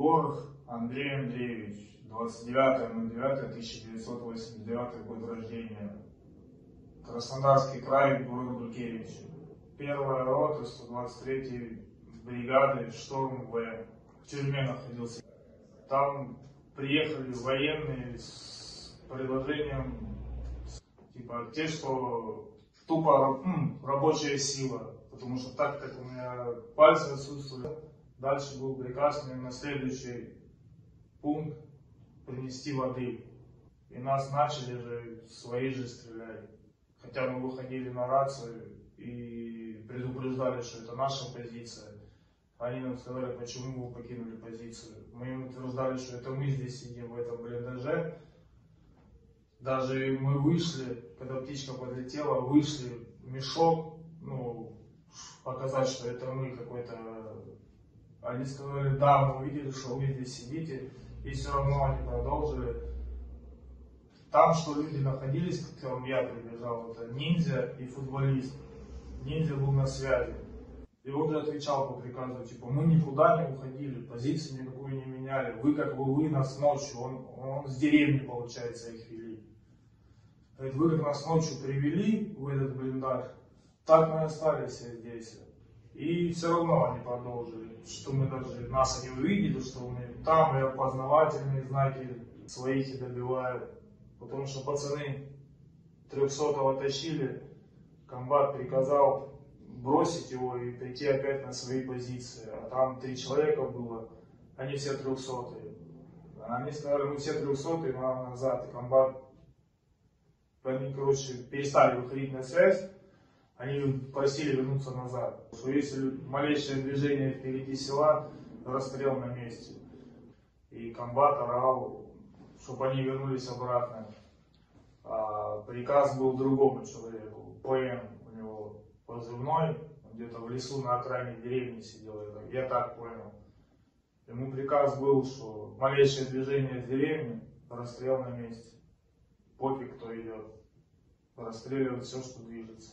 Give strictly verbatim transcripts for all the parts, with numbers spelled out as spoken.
Егоров Андрей Андреевич, двадцать девятое ноль девятое тысяча девятьсот восемьдесят девятый год рождения, Краснодарский край, город Гулькевич. Первая рота сто двадцать третьей бригады, штурм В. В тюрьме находился. Там приехали военные с предложением, типа, те, что тупо м, рабочая сила, потому что так как у меня пальцы отсутствуют. Дальше был приказ мне на следующий пункт принести воды. И нас начали же, свои же стрелять. Хотя мы выходили на рацию и предупреждали, что это наша позиция. Они нам сказали, почему вы покинули позицию. Мы им утверждали, что это мы здесь сидим в этом блиндаже. Даже мы вышли, когда птичка подлетела, вышли в мешок, ну, показать, что это мы какой-то... Они сказали, да, мы увидели, что вы здесь сидите, и все равно они продолжили. Там, что люди находились, к которым я прибежал, это ниндзя и футболист. Ниндзя был на связи. И он же отвечал по приказу, типа, мы никуда не уходили, позицию никакую не меняли. Вы как бы вы нас ночью, он, он с деревни, получается, их вели. Говорит, вы как нас ночью привели в этот блиндаж, так мы остались здесь. И все равно они продолжили, что мы даже нас не увидели, что мы там и опознавательные знаки своих и добивают. Потому что пацаны трехсотого тащили, комбат приказал бросить его и прийти опять на свои позиции. А там три человека было, они все трехсотые. Они сказали, мы все трехсотые, надо назад. И комбат, они, короче, перестали выходить на связь. Они просили вернуться назад, что если малейшее движение впереди села, расстрел на месте. И комбат орал, чтобы они вернулись обратно. А приказ был другому человеку, ПМ у него позывной, он где-то в лесу на окраине деревни сидел, я так понял. Ему приказ был, что малейшее движение в деревне, расстрел на месте. Пофиг, кто идет. Расстреливать все, что движется.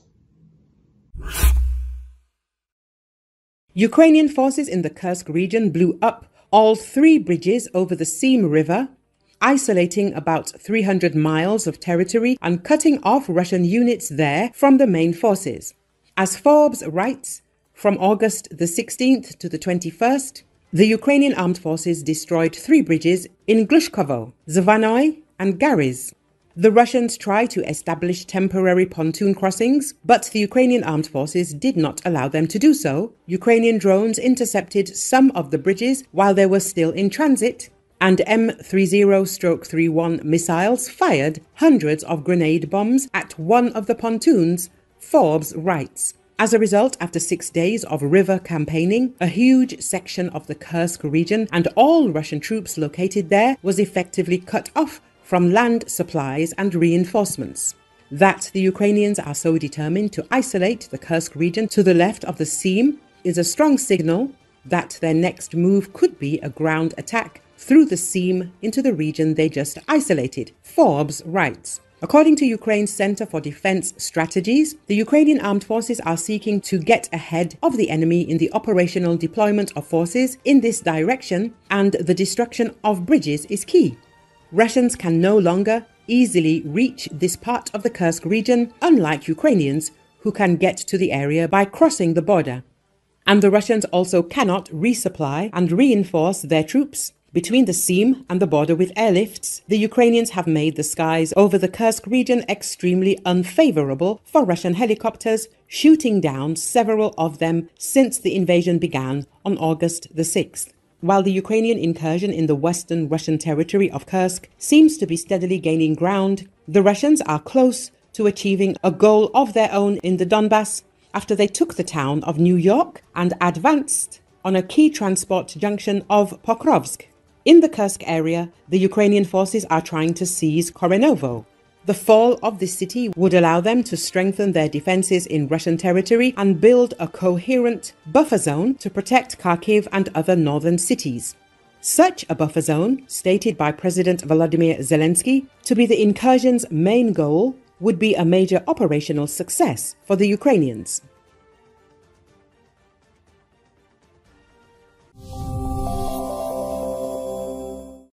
Ukrainian forces in the Kursk region blew up all three bridges over the Seam River, isolating about three hundred miles of territory and cutting off Russian units there from the main forces. As Forbes writes, from August the sixteenth to the twenty-first, the Ukrainian armed forces destroyed three bridges in Glushkovo, Zvanoy and Garis. The Russians tried to establish temporary pontoon crossings, but the Ukrainian armed forces did not allow them to do so. Ukrainian drones intercepted some of the bridges while they were still in transit, and M thirty thirty-one missiles fired hundreds of grenade bombs at one of the pontoons, Forbes writes. As a result, after six days of river campaigning, a huge section of the Kursk region and all Russian troops located there was effectively cut off from land supplies and reinforcements. That the Ukrainians are so determined to isolate the Kursk region to the left of the Seam is a strong signal that their next move could be a ground attack through the Seam into the region they just isolated, Forbes writes. According to Ukraine's Center for Defense Strategies, the Ukrainian armed forces are seeking to get ahead of the enemy in the operational deployment of forces in this direction, and the destruction of bridges is key. Russians can no longer easily reach this part of the Kursk region, unlike Ukrainians, who can get to the area by crossing the border. And the Russians also cannot resupply and reinforce their troops. Between the Seam and the border with airlifts, the Ukrainians have made the skies over the Kursk region extremely unfavorable for Russian helicopters, shooting down several of them since the invasion began on August the sixth. While the Ukrainian incursion in the western Russian territory of Kursk seems to be steadily gaining ground, the Russians are close to achieving a goal of their own in the Donbass after they took the town of New York and advanced on a key transport junction of Pokrovsk. In the Kursk area, the Ukrainian forces are trying to seize Korenovo. The fall of this city would allow them to strengthen their defenses in Russian territory and build a coherent buffer zone to protect Kharkiv and other northern cities. Such a buffer zone, stated by President Volodymyr Zelensky to be the incursion's main goal, would be a major operational success for the Ukrainians.